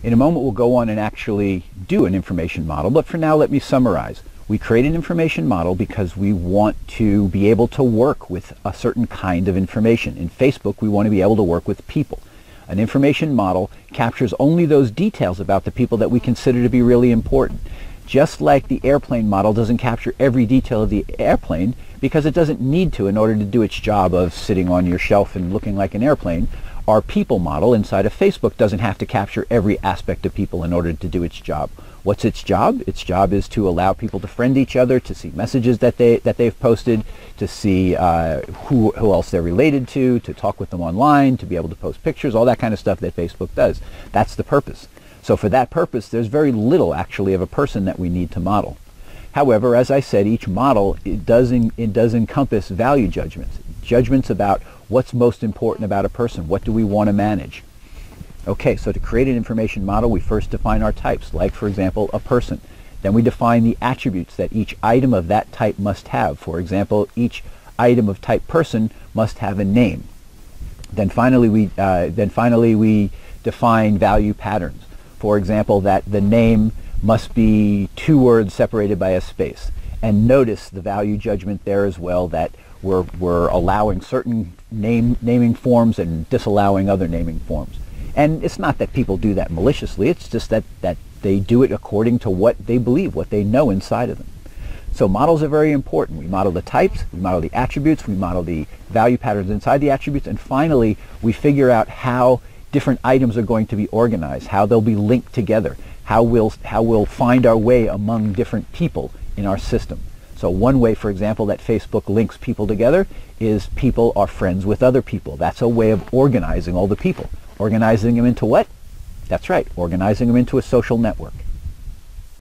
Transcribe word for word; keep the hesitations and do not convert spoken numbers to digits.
In a moment we'll go on and actually do an information model, but for now let me summarize. We create an information model because we want to be able to work with a certain kind of information. In Facebook we want to be able to work with people. An information model captures only those details about the people that we consider to be really important. Just like the airplane model doesn't capture every detail of the airplane because it doesn't need to in order to do its job of sitting on your shelf and looking like an airplane, our people model inside of Facebook doesn't have to capture every aspect of people in order to do its job. What's its job? Its job is to allow people to friend each other, to see messages that they that they've posted, to see uh, who who else they're related to, to talk with them online, to be able to post pictures, all that kind of stuff that Facebook does. That's the purpose. So for that purpose, there's very little actually of a person that we need to model. However, as I said, each model it does in, it does encompass value judgments, judgments about what's most important about a person, what do we want to manage. Okay, so to create an information model, we first define our types, like for example, a person. Then we define the attributes that each item of that type must have. For example, each item of type person must have a name. Then finally, we uh, then finally we define value patterns. For example, that the name must be two words separated by a space. And notice the value judgment there as well, that we're, we're allowing certain name, naming forms and disallowing other naming forms. And it's not that people do that maliciously, it's just that, that they do it according to what they believe, what they know inside of them. So models are very important. We model the types, we model the attributes, we model the value patterns inside the attributes, and finally we figure out how different items are going to be organized, how they'll be linked together, how we'll, how we'll find our way among different people in our system. So one way, for example, that Facebook links people together is people are friends with other people. That's a way of organizing all the people. Organizing them into what? That's right, organizing them into a social network.